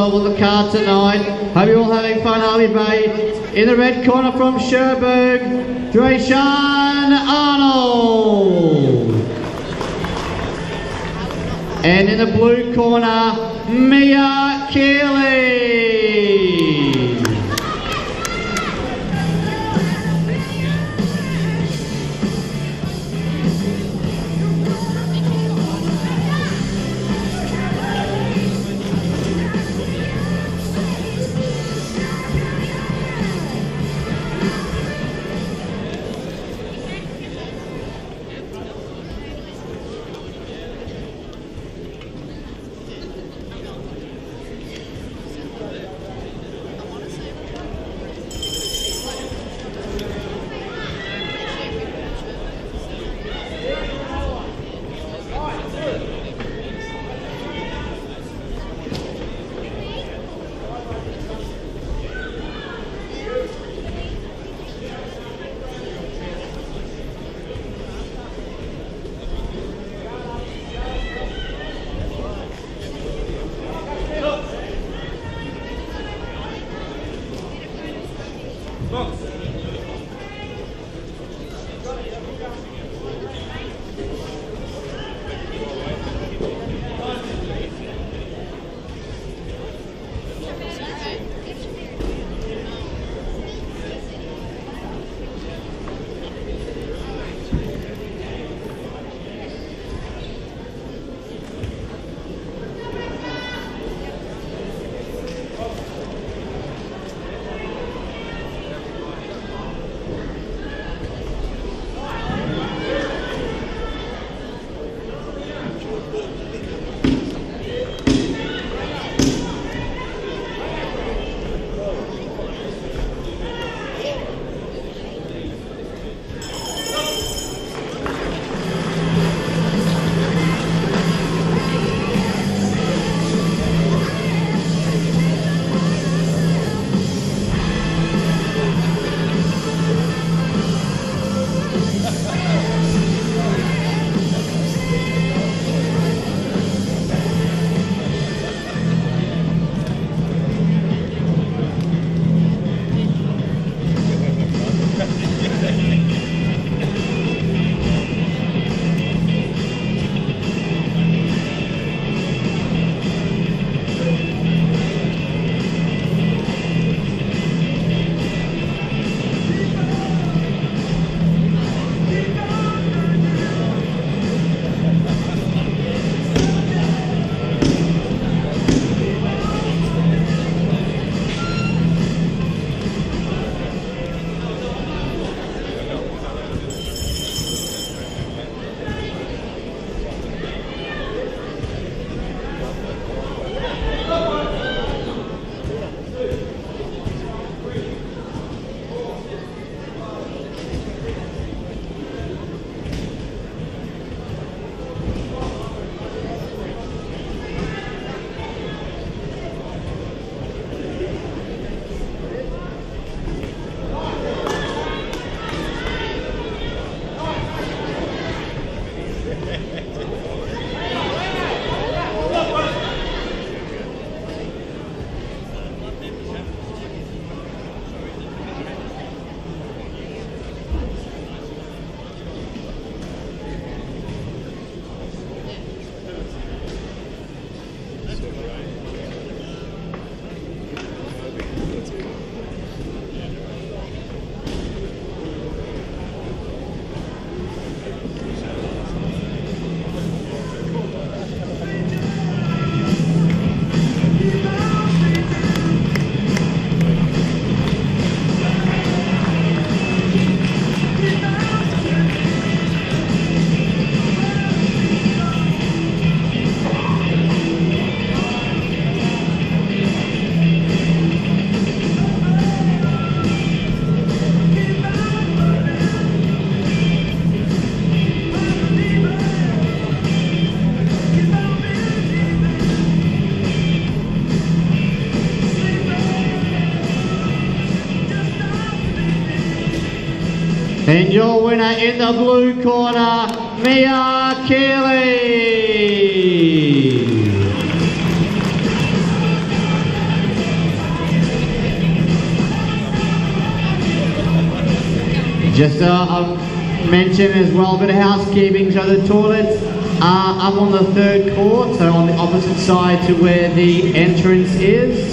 On the card tonight. Hope you're all having fun, Hervey Bay. In the red corner from Cherbourg, Draysharn Arnold. And in the blue corner, Mia Keeley. And your winner in the blue corner, Mia Keeley. Just mention as well, a bit of housekeeping. So the toilets are up on the third court, so on the opposite side to where the entrance is.